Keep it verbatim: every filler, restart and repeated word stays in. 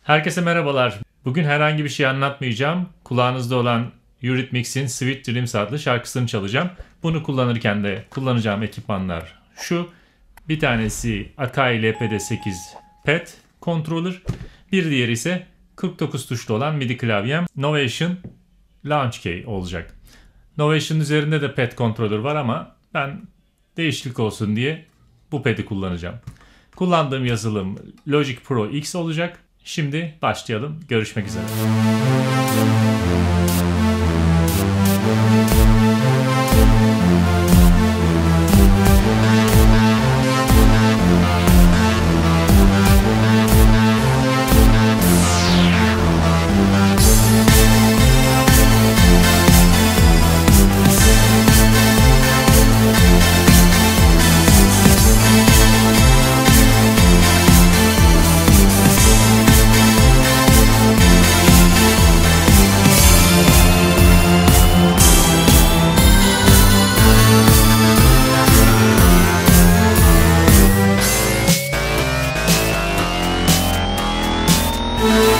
Herkese merhabalar. Bugün herhangi bir şey anlatmayacağım. Kulağınızda olan Eurythmics'in Sweet Dreams adlı şarkısını çalacağım. Bunu kullanırken de kullanacağım ekipmanlar şu. Bir tanesi Akai L P D sekiz Pad Controller. Bir diğeri ise kırk dokuz tuşlu olan MIDI klavyem Novation Launch Key olacak. Novation üzerinde de Pad Controller var ama ben değişiklik olsun diye bu pad'i kullanacağım. Kullandığım yazılım Logic Pro X olacak. Şimdi başlayalım. Görüşmek üzere. We'll be right back.